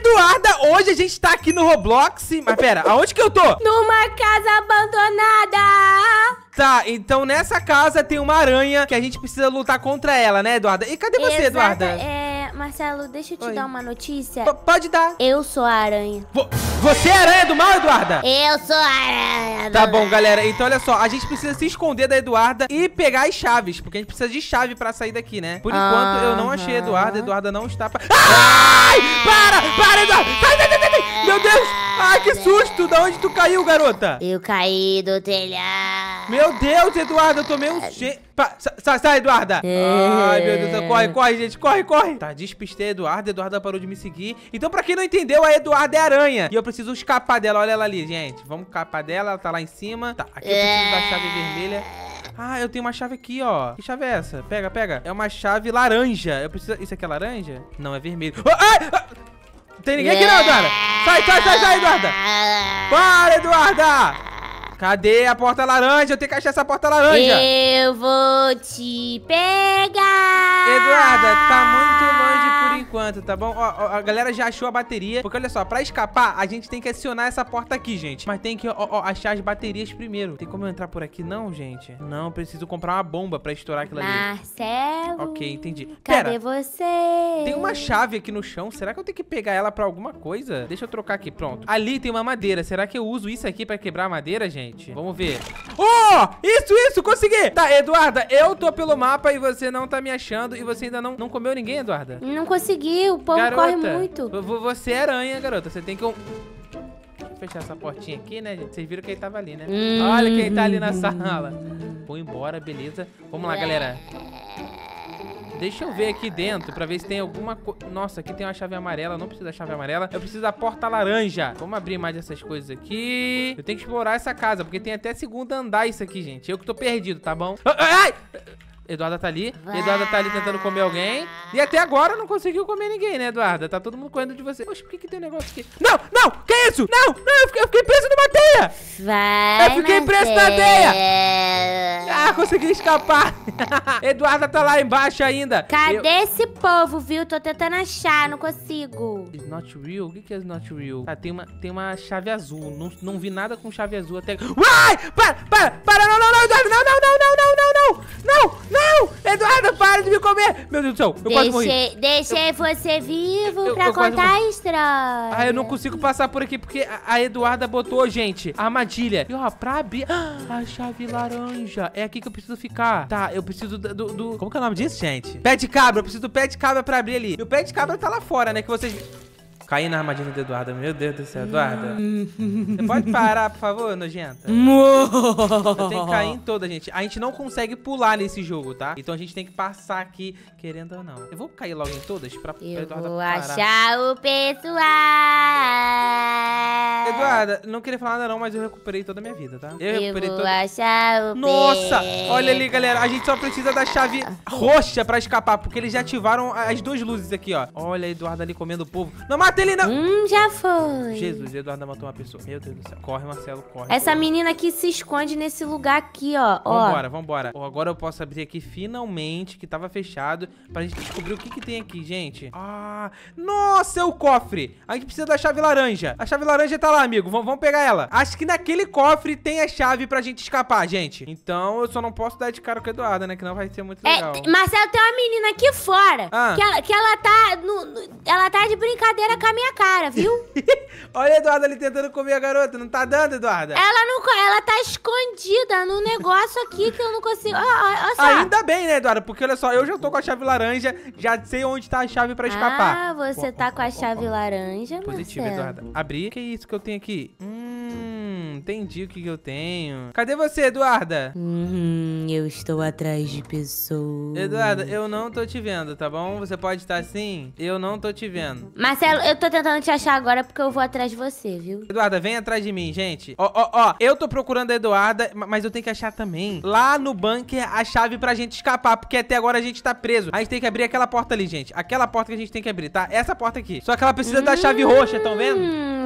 Eduarda, hoje a gente tá aqui no Roblox. Mas pera, aonde que eu tô? Numa casa abandonada. Tá, então nessa casa tem uma aranha que a gente precisa lutar contra ela, né, Eduarda? E cadê você, Eduarda? Marcelo, deixa eu te Oi. dar uma notícia. Pode dar. Eu sou a aranha. Você é a aranha do mal, Eduarda? Eu sou a aranha. Tá bom, galera. Então, olha só. A gente precisa se esconder da Eduarda e pegar as chaves. Porque a gente precisa de chave pra sair daqui, né? Por enquanto, eu não achei a Eduarda. Eduarda não está... Ai! Para, Eduarda! Sai! Meu Deus! Ai, que susto! Da onde tu caiu, garota? Eu caí do telhado. Meu Deus, Eduarda, eu tomei um... Sai, Eduarda! Ai, meu Deus, corre, gente, corre! Tá, despistei a Eduarda, parou de me seguir. Então, pra quem não entendeu, a Eduarda é aranha. E eu preciso escapar dela, olha ela ali, gente. Vamos escapar dela, ela tá lá em cima. Tá, aqui eu preciso da chave vermelha. Ah, eu tenho uma chave aqui, ó. Que chave é essa? Pega. É uma chave laranja. Eu preciso... Isso aqui é laranja? Não, é vermelho. Não tem ninguém aqui não, Eduarda. Sai, Eduarda. Para, Eduarda. Cadê a porta laranja? Eu tenho que achar essa porta laranja. Eu vou te pegar. Eduarda, tá muito longe por enquanto, tá bom? Ó, a galera já achou a bateria. Porque olha só, pra escapar, a gente tem que acionar essa porta aqui, gente. Mas tem que, achar as baterias primeiro. Tem como eu entrar por aqui não, gente? Não, eu preciso comprar uma bomba pra estourar aquilo ali. Marcelo. Ok, entendi. Cadê você? Tem uma chave aqui no chão. Será que eu tenho que pegar ela pra alguma coisa? Deixa eu trocar aqui, pronto. Ali tem uma madeira. Será que eu uso isso aqui pra quebrar a madeira, gente? Vamos ver. Isso, consegui. Tá, Eduarda, eu tô pelo mapa e você não tá me achando. E você ainda não comeu ninguém, Eduarda? Não consegui, o povo Garota, corre muito. Você é aranha, garota. Você tem que... fechar essa portinha aqui, né, gente? Vocês viram que ele tava ali, né? Olha quem tá ali na sala. Vou embora, beleza. Vamos lá, galera. Deixa eu ver aqui dentro pra ver se tem alguma coisa. Nossa, aqui tem uma chave amarela. Não preciso da chave amarela. Eu preciso da porta laranja. Vamos abrir mais dessas coisas aqui. Eu tenho que explorar essa casa, porque tem até segundo andar isso aqui, gente. Eu que tô perdido, tá bom? Ai! Eduarda tá ali. Eduarda tá ali tentando comer alguém. E até agora não conseguiu comer ninguém, né, Eduarda? Tá todo mundo correndo de você. Poxa, por que tem um negócio aqui? Não! Que isso? Não! Eu fiquei preso numa teia! Vai, eu fiquei preso na teia! Ah, consegui escapar! Eduarda tá lá embaixo ainda. Cadê esse povo, viu? Tô tentando achar, não consigo. Is not real? O que é is not real? Tá, tem uma chave azul. Não vi nada com chave azul até... Uai! Para! Não, Eduarda! Não! Eduarda, para de me comer! Meu Deus do céu, eu quase morri. Deixei você vivo pra contar a história. Ah, eu não consigo passar por aqui porque a Eduarda botou, gente, a armadilha. E ó, pra abrir... a chave laranja. É aqui que eu preciso ficar. Tá, eu preciso do... Como que é o nome disso, gente? Pé de cabra. Eu preciso do pé de cabra pra abrir ali. E o pé de cabra tá lá fora, né? Que vocês... Caí na armadilha do Eduarda. Meu Deus do céu, Eduarda. Você pode parar, por favor, nojenta? Eu tenho que cair em toda, gente. A gente não consegue pular nesse jogo, tá? Então a gente tem que passar aqui, querendo ou não. Eu vou cair logo em todas pra Eduarda vou parar. achar o pessoal. Eduarda, não queria falar nada não, mas eu recuperei toda a minha vida, tá? Eu recuperei vou toda... achar o Nossa! Olha ali, galera. A gente só precisa da chave roxa pra escapar, porque eles já ativaram as duas luzes aqui, ó. Olha a Eduarda ali comendo o povo. Não mata ele, não! Já foi. Jesus, Eduarda matou uma pessoa. Meu Deus do céu. Corre, Marcelo, corre. Essa menina aqui se esconde nesse lugar aqui, ó. Vambora. Agora eu posso abrir aqui finalmente, que tava fechado, pra gente descobrir o que tem aqui, gente. Nossa, é o cofre. A gente precisa da chave laranja. A chave laranja tá lá, amigo. Vamos pegar ela. Acho que naquele cofre tem a chave pra gente escapar, gente. Então eu só não posso dar de cara com a Eduarda, né? Que não vai ser muito legal. Marcelo, tem uma menina aqui fora. Que ela tá ela tá de brincadeira com a minha cara, viu? Olha a Eduarda ali tentando comer a garota. Não tá dando, Eduarda? Ela tá escondida no negócio aqui que eu não consigo. Olha só. Ainda bem, né, Eduarda? Porque olha só, eu já tô com a chave laranja, já sei onde tá a chave pra escapar. Você tá com a chave laranja, Positivo, Marcelo. Eduarda. Abrir. Que é isso que eu tenho aqui? Entendi o que eu tenho. Cadê você, Eduarda? Eu estou atrás de pessoas. Eduarda, eu não tô te vendo, tá bom? Você pode estar assim? Eu não tô te vendo. Marcelo, eu tô tentando te achar agora porque eu vou atrás de você, viu? Eduarda, vem atrás de mim, gente. Ó, eu tô procurando a Eduarda, mas eu tenho que achar também lá no bunker a chave pra gente escapar, porque até agora a gente tá preso. A gente tem que abrir aquela porta ali, gente. Aquela porta que a gente tem que abrir, tá? Essa porta aqui. Só que ela precisa da chave roxa, tão vendo?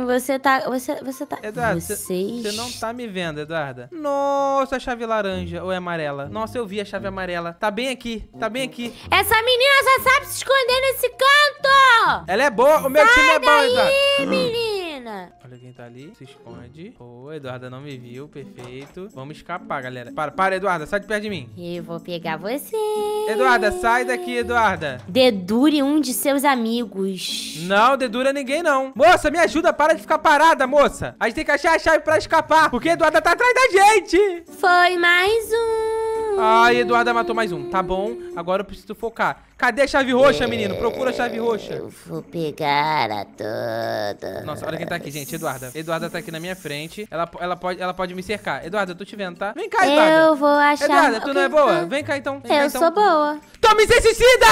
Você tá... Eduarda, você não tá me vendo, Eduarda. Nossa, a chave laranja ou é amarela? Nossa, eu vi a chave amarela. Tá bem aqui, tá bem aqui. Essa menina só sabe se esconder nesse canto! Ela é boa, o meu time é bom, Eduarda. Menina! Olha quem tá ali, se esconde. Boa, Eduarda não me viu, perfeito. Vamos escapar, galera. Para, Eduarda, sai de perto de mim. Eu vou pegar você. Eduarda, sai daqui, Eduarda. Dedure um de seus amigos. Não, dedura ninguém, não. Moça, me ajuda, para de ficar parada, moça. A gente tem que achar a chave pra escapar, porque a Eduarda tá atrás da gente. Foi mais um. Ai, Eduarda matou mais um. Tá bom, agora eu preciso focar. Cadê a chave roxa, menino? Procura a chave roxa. Eu vou pegar a toda. Nossa, olha quem tá aqui, gente. Eduarda. Eduarda tá aqui na minha frente. Ela pode me cercar. Eduarda, eu tô te vendo, tá? Vem cá, Eduarda. Eu vou achar... Eduarda, tu não é boa? Vem cá, então. Eu sou boa. Toma inseticida!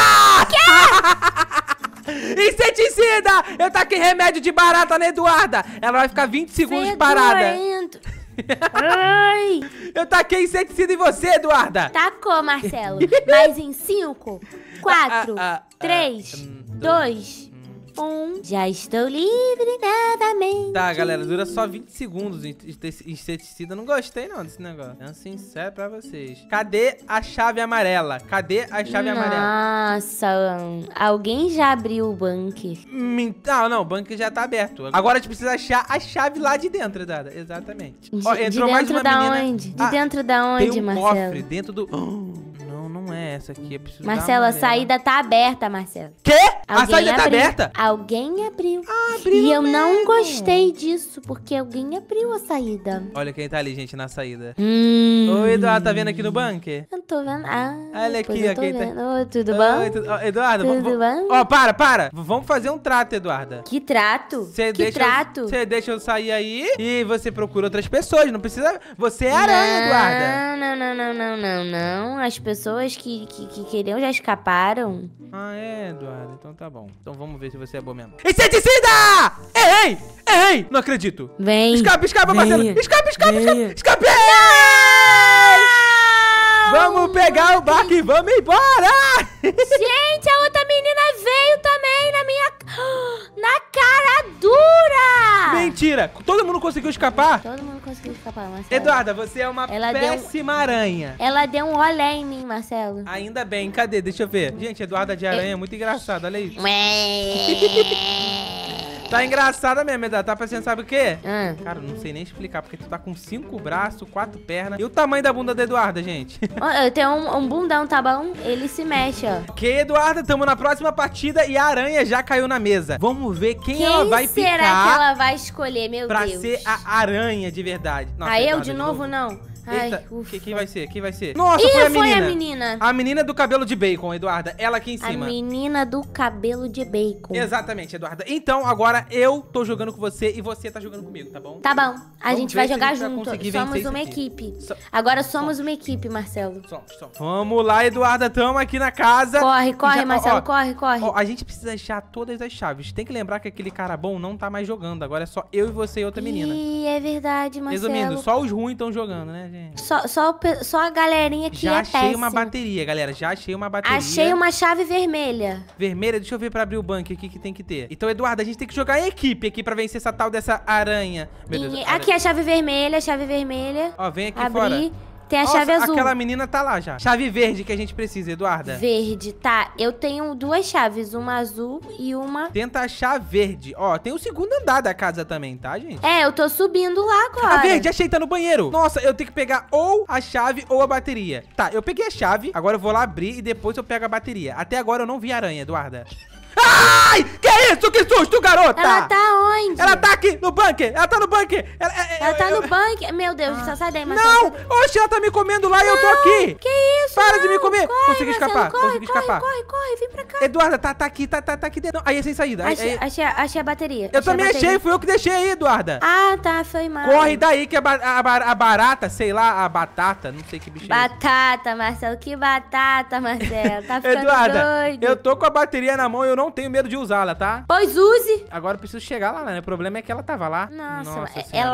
Quê? Inseticida! Eu taquei remédio de barata na Eduarda. Ela vai ficar 20 segundos parada. Ai! Eu taquei inseticida em você, Eduarda! Tacou, Marcelo. Mas em 5, 4, 3, 2, 1. Já estou livre novamente. Tá, galera, dura só 20 segundos inseticida. Não gostei, não, desse negócio. É sincero pra vocês. Cadê a chave amarela? Cadê a chave amarela? Nossa, alguém já abriu o bunker. Não, o bunker já tá aberto. Agora a gente precisa achar a chave lá de dentro, Eduarda. Exatamente. Ó, entrou mais uma menina. Onde? De dentro da onde, tem um Marcelo? Cofre dentro do... Não é essa aqui. Eu preciso Marcelo, a saída tá aberta, Marcelo. Quê? A saída tá aberta? Alguém abriu. Abriu e eu mesmo. Não gostei disso, porque alguém abriu a saída. Olha quem tá ali, gente, na saída. Oi, Eduardo, tá vendo aqui no bunker? Eu tô vendo. Olha aqui, ó, quem tá... Oi, tudo bom? Eduardo, tudo bom? Ó, para. Vamos fazer um trato, Eduarda. Que trato? Trato? Você deixa eu sair aí e você procura outras pessoas. Não precisa... Você é aranha, Eduarda. Não. As pessoas que queriam já escaparam. Ah, é, Eduardo. Então tá bom. Então vamos ver se você é boa mesmo. Inseticida! Errei! Não acredito. Vem. Escapa, Marcelo. Escape! Vamos pegar o barco e vamos embora! Gente, a outra menina veio também na cara dura! Mentira! Todo mundo conseguiu escapar? Todo mundo conseguiu escapar, Marcelo. Eduarda, você é uma péssima aranha. Ela deu um olé em mim, Marcelo. Ainda bem, cadê? Deixa eu ver. Gente, Eduarda de aranha é muito engraçado, olha isso. Tá engraçada mesmo, Eduarda. Tá parecendo, sabe o quê? Cara, não sei nem explicar, porque tu tá com 5 braços, 4 pernas. E o tamanho da bunda da Eduarda, gente? Eu tenho um bundão, tá bom? Ele se mexe, ó. Ok, Eduarda, tamo na próxima partida e a aranha já caiu na mesa. Vamos ver quem ela vai picar. Quem será que ela vai escolher, meu Deus? Pra ser a aranha de verdade. Nossa, eu de novo, não. Eita, quem vai ser? Quem vai ser? Nossa, foi a menina. A menina do cabelo de bacon, Eduarda. Ela aqui em cima. A menina do cabelo de bacon. Exatamente, Eduarda. Então, agora eu tô jogando com você e você tá jogando comigo, tá bom? Tá bom. A gente vai jogar junto. Somos uma equipe. Agora somos uma equipe, Marcelo. Vamos lá, Eduarda. Tamo aqui na casa. Corre, Marcelo. Corre. Ó, a gente precisa achar todas as chaves. Tem que lembrar que aquele cara bom não tá mais jogando. Agora é só eu e você e outra menina. É verdade, Marcelo. Resumindo, só os ruins estão jogando, né, gente? Só a galerinha que já é péssima. Já achei uma bateria, galera. Achei uma chave vermelha. Vermelha? Deixa eu ver pra abrir o bunker aqui que tem que ter. Então, Eduarda, a gente tem que jogar em equipe aqui pra vencer essa tal dessa aranha. Meu Deus, aqui a chave vermelha, Ó, vem aqui fora. Tem a chave azul. Aquela menina tá lá já. Chave verde que a gente precisa, Eduarda. Verde, tá. Eu tenho 2 chaves, uma azul e uma... Tenta achar verde. Ó, tem o segundo andar da casa também, tá, gente? Eu tô subindo lá agora. A verde, achei, tá no banheiro. Nossa, eu tenho que pegar ou a chave ou a bateria. Tá, eu peguei a chave, agora eu vou lá abrir e depois eu pego a bateria. Até agora eu não vi a aranha, Eduarda. Ai! Que isso? Que susto, garota! Ela tá onde? Ela tá aqui, no bunker! Ela tá no bunker! Ela tá no bunker? Meu Deus, só sai daí, Marcelo. Não! Oxe, ela tá me comendo lá e eu tô aqui! Que isso? Para de me comer! Corre, consegui escapar, consegui escapar. Corre, vem pra cá. Eduarda, tá aqui dentro. Aí é sem saída. Achei a bateria. Eu também achei, fui eu que deixei aí, Eduarda. Ah, tá, foi mal. Corre daí que a barata, sei lá, a batata, não sei que bicho é esse. Batata, Marcelo, que batata, Marcelo. Tá ficando Eduarda, doido. eu tô com a bateria na mão e eu não tenho medo de usá-la, tá? Pois use. Agora eu preciso chegar lá, né? O problema é que ela tava lá. Nossa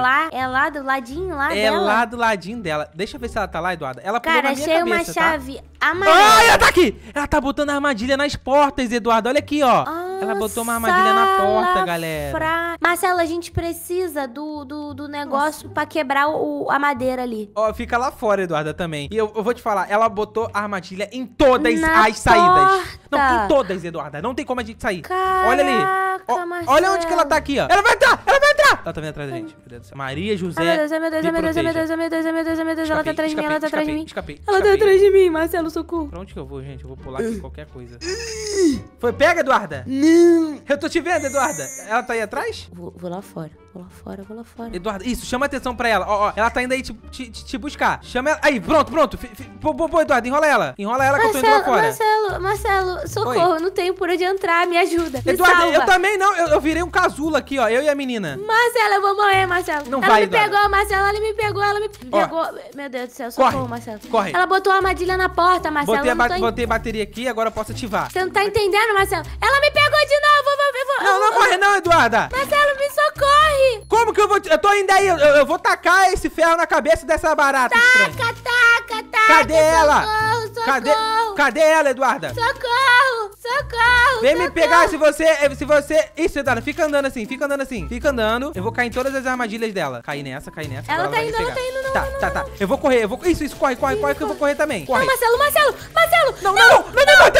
é lá do ladinho lá dela? É lá do ladinho dela. Deixa eu ver se ela tá lá, Eduarda. Ela pulou na minha cabeça, achei uma chave amarela. Ai, ela tá aqui! Ela tá botando armadilha nas portas, Eduarda. Olha aqui, ó. Ela botou uma armadilha na porta, galera. Marcelo, a gente precisa do negócio pra quebrar a madeira ali. Ó, fica lá fora, Eduarda, também. E eu vou te falar, ela botou a armadilha em todas as saídas. Não, em todas, Eduarda. Não tem como a gente sair. Caraca, olha ali. Ó, olha onde que ela tá aqui, ó. Ela vai entrar! Ela vai entrar! Ela tá vindo atrás da gente. Meu Deus do céu. Maria José. Meu Deus, meu Deus, meu Deus, meu Deus, meu Deus, meu Deus, meu Deus. Ela tá atrás de mim, ela tá atrás de mim. Ela tá atrás de mim, Marcelo, socorro. Pra onde que eu vou, gente? Eu vou pular aqui qualquer coisa. Foi, pega, Eduarda. Não. Eu tô te vendo, Eduarda. Ela tá aí atrás? Vou lá fora. Vou lá fora. Eduarda, isso, chama atenção pra ela. Ó, ela tá indo aí te buscar. Chama ela. Aí, pronto. Pô, Eduarda, enrola ela. Enrola ela que eu tô indo lá fora. Marcelo, socorro. Oi. Não tenho por onde entrar. Me ajuda. Eduarda, salva. Eu também não. Eu virei um casulo aqui, ó. Eu e a menina. Marcelo, eu vou morrer, Marcelo. Não ela vai, me Eduarda. pegou, Marcelo. Ela me pegou. Meu Deus do céu, socorro, Marcelo. Corre. Ela botou a armadilha na porta, Marcelo. Botei bateria aqui, agora eu posso ativar. Você não tá entendendo, Marcelo? Ela me pegou de novo. Não corre não, Eduarda. Marcelo, me socorre. Como que eu vou... Eu tô indo aí. Eu vou tacar esse ferro na cabeça dessa barata. Taca. Cadê ela? Socorro. Cadê ela, Eduarda? Socorro. Vem me pegar se você... Isso, Eduarda, fica andando assim. Fica andando. Eu vou cair em todas as armadilhas dela. Cair nessa. Ela tá indo, não. Tá. Eu vou correr. Isso, corre que eu vou correr também. Corre. Não, Marcelo. Não me mata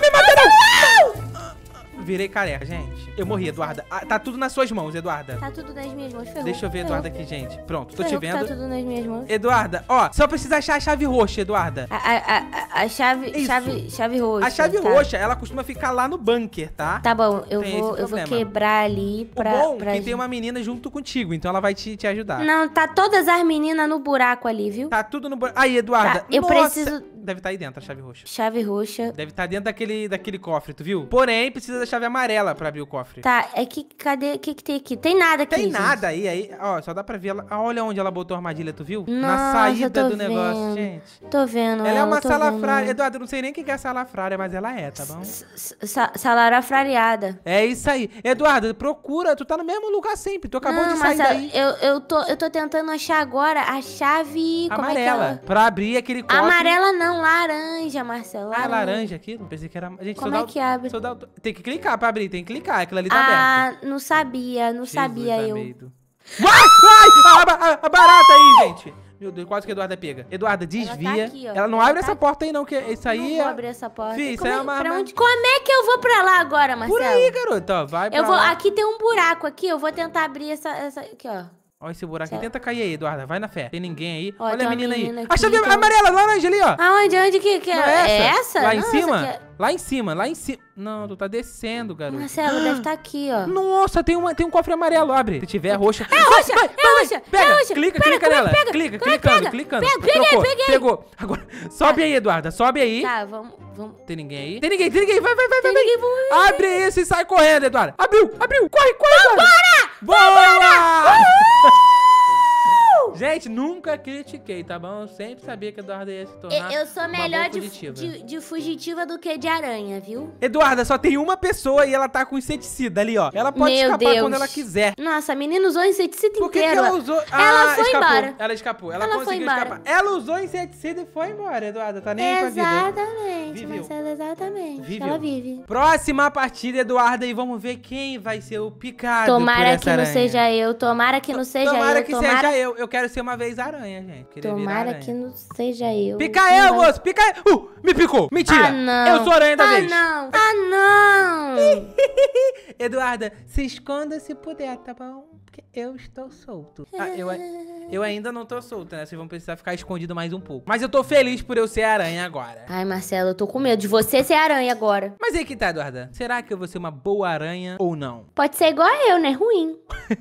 não. Virei careca, gente. Eu morri, Eduarda. Tá tudo nas suas mãos, Eduarda. Tá tudo nas minhas mãos, ferrou. Deixa eu ver, Eduarda, aqui, gente. Pronto, tô te vendo. Tá tudo nas minhas mãos. Eduarda, ó, só precisa achar a chave roxa, Eduarda. A chave roxa. A chave roxa, ela costuma ficar lá no bunker, tá? Tá bom, eu vou quebrar ali pra... O bom é que tem uma menina junto contigo, então ela vai te ajudar. Não, tá todas as meninas no buraco ali, viu? Tá tudo no buraco. Aí, Eduarda. Tá, eu preciso... Deve estar aí dentro a chave roxa. Chave roxa. Deve estar dentro daquele cofre, tu viu? Porém, precisa da chave amarela pra abrir o cofre. Tá, é que cadê? O que tem aqui? Tem nada aqui, Tem gente. nada aí. Ó, só dá pra ver ela. Olha onde ela botou a armadilha, tu viu? Nossa, na saída do vendo. negócio, gente. Tô vendo Ela é uma tô salafrária. vendo. Eduardo, eu não sei nem quem que é salafrária, mas ela é, tá bom? Salafrariada. É isso aí. Eduardo, procura. Tu tá no mesmo lugar sempre. Tu acabou de sair daí. Eu tô tentando achar agora a chave... Amarela. Como é que ela... Pra abrir aquele cofre. Amarela não, laranja, Marcelo. Ah, laranja aquilo? Pensei que era... Gente, como é que abre? Tem que clicar pra abrir, tem que clicar. Aquilo ali tá aberto. Não sabia eu. A barata aí, gente. Meu Deus, quase que a Eduarda pega. Eduarda, desvia. Ela tá aqui, ó. Ela não abre essa porta aí, não, que isso aí... Não vou abrir essa porta. Fih, isso aí é uma... Como é que eu vou pra lá agora, Marcelo? Por aí, garoto, ó. Vai pra lá. Aqui tem um buraco aqui, eu vou tentar abrir essa... Aqui, ó. Olha esse buraco aqui. Tenta cair aí, Eduarda. Vai na fé. Tem ninguém aí. Ó, olha a menina aí. Aqui, a chave amarela, laranja ali, ó. Aonde que é? Essa? Lá em Nossa, cima? é... Lá em cima. Não, tu tá descendo, garoto. Marcelo, deve estar aqui, ó. Nossa, tem um cofre amarelo, abre. Se tiver roxa... É roxa! Pega, roxa. clica nela. Clicando. Peguei. Pegou. Agora, sobe aí, Eduarda. Sobe aí. Tá, vamos... Tem ninguém aí? Tem ninguém. Vai. Vamos... Abre isso e sai correndo, Eduarda. Abriu. Corre, Vambora! Bora! Gente, nunca critiquei, tá bom? Eu sempre sabia que a Eduarda ia se tornar Eu sou melhor fugitiva. de fugitiva do que de aranha, viu? Eduarda, só tem uma pessoa e ela tá com inseticida ali, ó. Ela pode escapar quando ela quiser. Nossa, a menina usou inseticida Por que inteiro. que ela usou? Ela foi embora. Ela escapou. Ela foi conseguiu embora. escapar. Ela usou inseticida e foi embora, Eduarda. Tá nem aí pra vida. Exatamente, Marcelo, exatamente. Viveu. Ela vive. Próxima partida, Eduarda, e vamos ver quem vai ser o picado. Tomara que não seja eu. Tomara que não seja eu. Tomara que seja eu. Eu quero ser uma vez aranha, gente. Tomara que não seja eu. Pica eu, moço. Pica eu. Me picou. Mentira. Ah, não. Eu sou aranha da vez. Não. Eduarda, se esconda se puder, tá bom? Porque eu estou solto. Eu ainda não tô solto, né? Vocês vão precisar ficar escondido mais um pouco. Mas eu tô feliz por eu ser aranha agora. Ai, Marcelo, eu tô com medo de você ser aranha agora. Mas aí que tá, Eduarda. Será que eu vou ser uma boa aranha ou não? Pode ser igual eu, né? Ruim.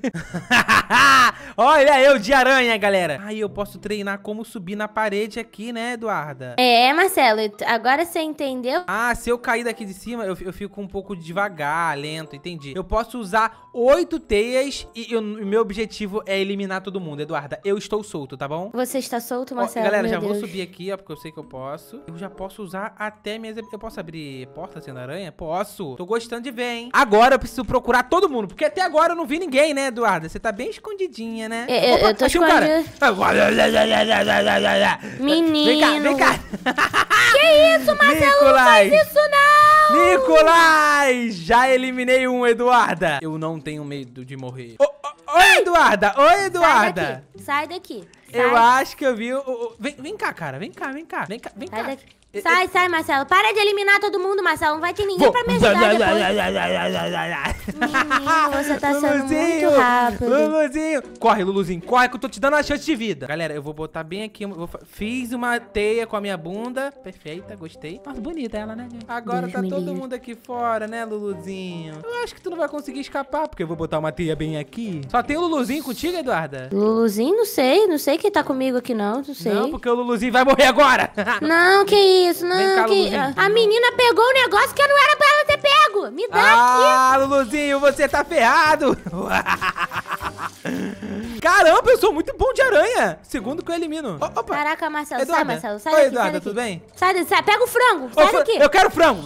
Olha eu de aranha, galera. Ai, eu posso treinar como subir na parede aqui, né, Eduarda? É, Marcelo, agora você entendeu? Ah, se eu cair daqui de cima, eu fico um pouco devagar, lento, entendi. Eu posso usar 8 teias e o meu objetivo é eliminar todo mundo, Eduarda. Eu estou solto, tá bom? Você está solto, Marcelo? Galera, Meu já Deus. vou subir aqui, ó, porque eu sei que eu posso. Eu já posso usar até minhas... Eu posso abrir porta sendo aranha? Posso. Tô gostando de ver, hein? Agora eu preciso procurar todo mundo, porque até agora eu não vi ninguém, né, Eduarda? Você tá bem escondidinha, né? Eu tô achei um cara. Menino. Vem cá. Que isso, Marcelo? Não faz isso, não. Nicolás! Já eliminei um, Eduarda. Eu não tenho medo de morrer. Oi, Eduarda. Oi, Eduarda. Sai daqui. Eu acho que eu vi o... Vem cá, cara. Vem cá. Sai daqui. Sai, Marcelo. Para de eliminar todo mundo, Marcelo. Não vai ter ninguém pra me ajudar depois. Menino, você tá sendo muito rápido. Luluzinho. Corre, Luluzinho. Corre que eu tô te dando uma chance de vida. Galera, eu vou botar bem aqui. Fiz uma teia com a minha bunda. Perfeita, gostei. Nossa, bonita ela, né, gente? Agora tá todo mundo aqui fora, né, Luluzinho? Eu acho que tu não vai conseguir escapar, porque eu vou botar uma teia bem aqui. Só tem o Luluzinho contigo, Eduarda? Luluzinho? Não sei quem tá comigo aqui, não sei. Não, porque o Luluzinho vai morrer agora. Não, que isso, não. Vem cá, que... A menina pegou um negócio que não era pra ela ter pego. Me dá aqui. Ah, Luluzinho, você tá ferrado. Caramba, eu sou muito bom de aranha. Segundo que eu elimino. Opa. Caraca, Marcelo, Eduarda. sai, Marcelo. Sai Oi, daqui, Eduarda, sai daqui. tudo bem? Sai, pega o frango. Sai daqui. Eu quero frango.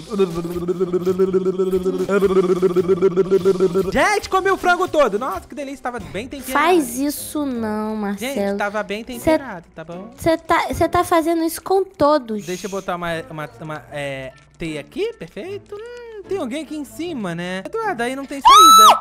Gente, comi o frango todo. Nossa, que delícia, tava bem temperado. Faz isso não, Marcelo. Gente, tava bem temperado, tá bom? Você tá fazendo isso com todos. Deixa eu botar uma teia aqui, perfeito. Tem alguém aqui em cima, né? Eduarda, aí não tem saída.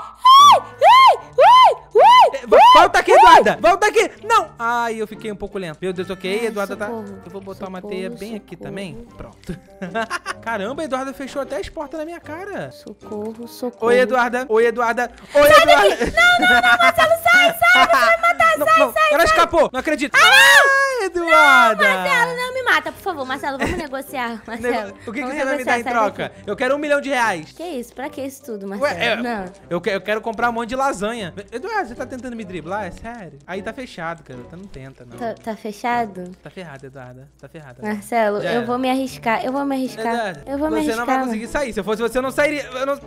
Volta aqui, Eduarda! Volta aqui! Não! Ai, eu fiquei um pouco lento. Meu Deus, ok, Eduarda tá... Eu vou botar uma teia bem aqui também. Pronto. Caramba, Eduarda fechou até as portas na minha cara. Socorro. Oi, Eduarda! Oi, Eduarda! Não, Marcelo, sai! Você vai matar, sai! Ela escapou! Não acredito! Não! Eduarda! Não, Marcelo, não me mata, por favor, Marcelo, vamos negociar, Marcelo. O que você vai me dar em troca? Eu quero R$1 milhão. Que isso? Pra que isso tudo, Marcelo? Ué, não. Eu quero comprar um monte de lasanha. Eduardo, você tá tentando me driblar? É sério? Aí tá fechado, cara. Não tenta, não. Tá fechado? Tá ferrado, Eduarda. Tá ferrado. Marcelo, eu vou me arriscar. Eduardo, Eu vou me arriscar. Você não vai conseguir sair. Se eu fosse você, eu não sairia.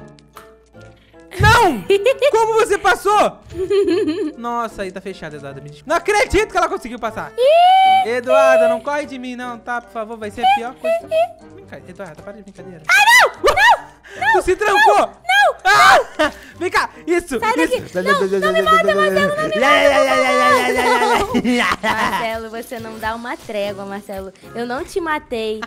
Não! Como você passou? Nossa, aí tá fechado, Eduarda. Não acredito que ela conseguiu passar. Eduarda, não corre de mim, não, tá? Por favor, vai ser a pior coisa. Vem cá, Eduarda, para de brincadeira. Não! Tu se trancou! Não! Ah! Vem cá! Isso! Sai daqui! Não me mata, Marcelo! Não me mata! Marcelo, você não dá uma trégua, Marcelo. Eu não te matei!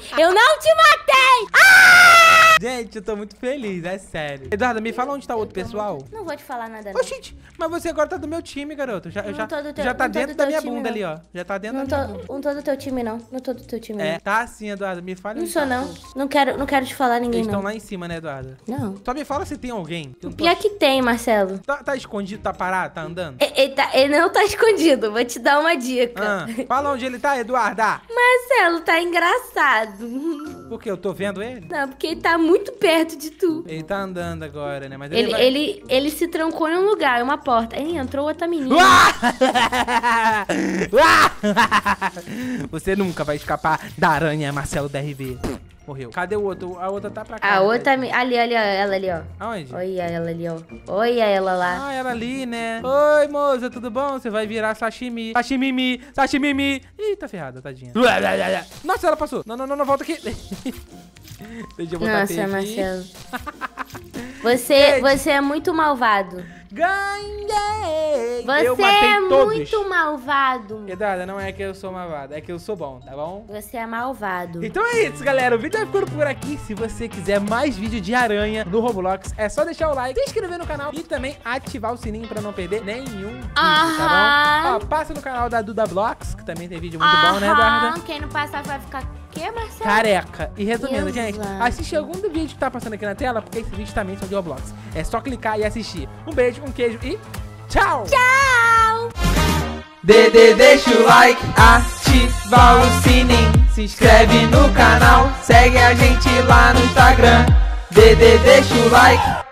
Gente, eu tô muito feliz, é sério. Eduarda, me fala onde tá o outro pessoal. Não vou te falar nada, não. Oxente, mas você agora tá do meu time, garoto. Já tá não dentro da minha bunda ali, ó. Já tá dentro da minha bunda. Não tô do teu time, não. Não tô do teu time, não. Tá sim, Eduarda. Me fala. Não sou, não. Não quero te falar ninguém, Eles não. estão lá em cima, né, Eduarda? Não. Só me fala se tem alguém. Pior que tem, Marcelo. Tá escondido, tá parado, tá andando? Ele não tá escondido. Vou te dar uma dica. Fala onde ele tá, Eduarda. Marcelo, tá engraçado. Por quê? Eu tô vendo ele? Não, porque ele tá muito perto de tu. Ele tá andando agora, né? Mas ele se trancou em um lugar, uma porta. Aí entrou outra menina. Você nunca vai escapar da aranha, Marcelo DRV. Morreu. Cadê o outro? A outra tá pra cá. A outra... Ali, ó. Ela ali, ó. Aonde? Olha ela ali, ó. Olha ela lá. Ah, ela ali, né? Oi, moça, tudo bom? Você vai virar sashimi. Sashimi. Ih, tá ferrada, tadinha. Nossa, ela passou. Não, volta aqui. Deixa eu botar Nossa, Marcelo. Você é muito malvado. Ganhei! Você é muito malvado. Eduarda, não é que eu sou malvado, é que eu sou bom, tá bom? Você é malvado. Então é isso, galera. O vídeo vai ficando por aqui. Se você quiser mais vídeo de aranha no Roblox, é só deixar o like, se inscrever no canal e também ativar o sininho pra não perder nenhum vídeo, tá bom? Ó, passa no canal da Duda Blocks, que também tem vídeo muito bom, né, Eduarda? Quem não passar vai ficar... Que, Marcelo? Careca. E resumindo, Exato. gente, assiste algum do vídeo que tá passando aqui na tela, porque esse vídeo também são de Roblox. É só clicar e assistir. Um beijo, um queijo e tchau! Tchau! Deixa o like, ativa o sininho, se inscreve no canal, segue a gente lá no Instagram. Deixa o like.